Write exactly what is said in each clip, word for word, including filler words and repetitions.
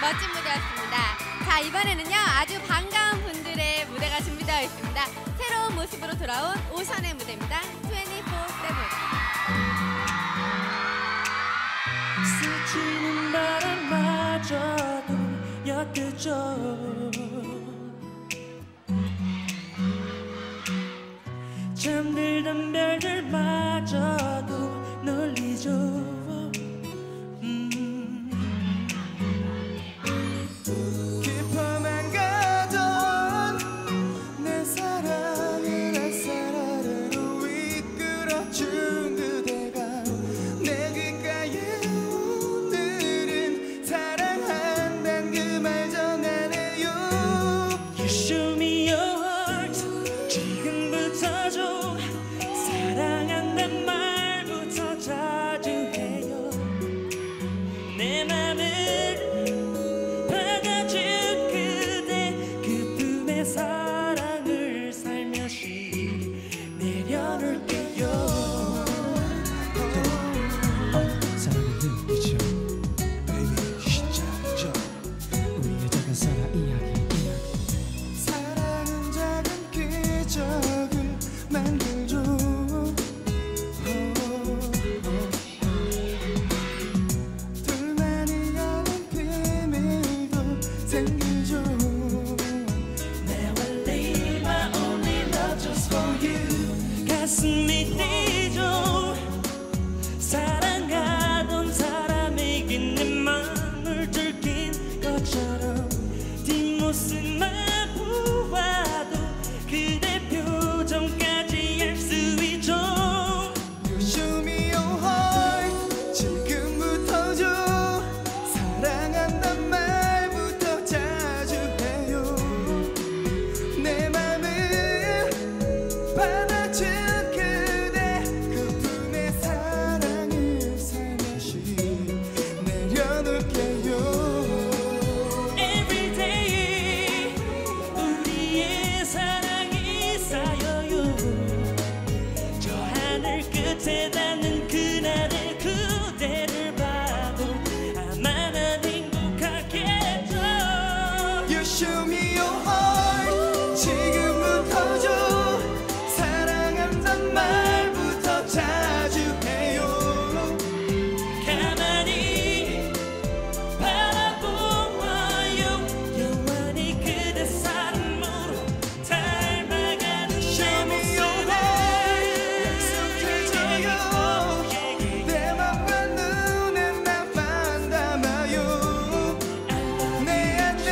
멋진 무대였습니다. 자, 이번에는요 아주 반가운 분들의 무대가 준비되어 있습니다. 새로운 모습으로 돌아온 오션의 무대입니다. 이십사 세븐. 스치는 바람마저도 옅죠. 잠들던 별들마저도 놀리죠. 음. 깊어만 가던 내 사랑을 햇살아래로 이끌어준 그대가 내 귓가에 오늘은 사랑한단 그 말 전하네요. You show me your heart. 지금부터 줘. 사랑한단 말부터 자주 해요. 내 맘을 받아준 그대 그 품에 사랑을 살며시 내려놓을게요. 사랑은 눈이죠. Baby 시작이죠. 우리의 작은 사랑 이야기 이야기. 사랑은 작은 기적을 만들죠. 둘만이 아는 비밀도 생기죠. Never leave my only love just for you. 가슴이 뛰죠. 사랑하던 사람에게 내 맘을 들킨 것처럼 뒷모습만 보아도 그대 표정까지 알 수 있죠. You show me your heart. 지금부터 줘. 사랑한단 말부터 자주 해요. 내 맘을 받아준 그대 그 품에 사랑을 살며시 내려놓을게요. Every day 우리의 사랑이 쌓여요. 저 하늘 끝에 닿는 그날의 그대를 봐도 아마 난 행복하겠죠. You show me your heart. 지금부터 줘. 사랑한단 말부터 자주 해요. 가만히 바라보아요. 영원히 그대 사랑으로 닮아가는 Show me your heart. 약속해줘요. 내 맘과 눈엔 난 반담아요. 내 안에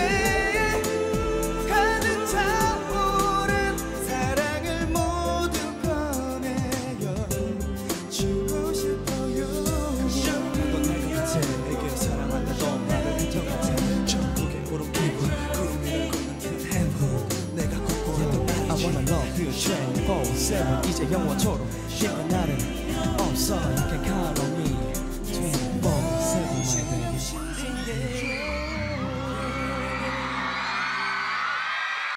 가득 차오른 사랑을 모두 꺼내요. 주고 싶어요. 넌 날 같아. 내게 사랑한다던 말을 인정 같아. 전국에 오르기고 꿈을 걷는 행운. 내가 걷고 있던 I wanna love you twenty-four seven. 이제 영원토록 시간 나는 없어요.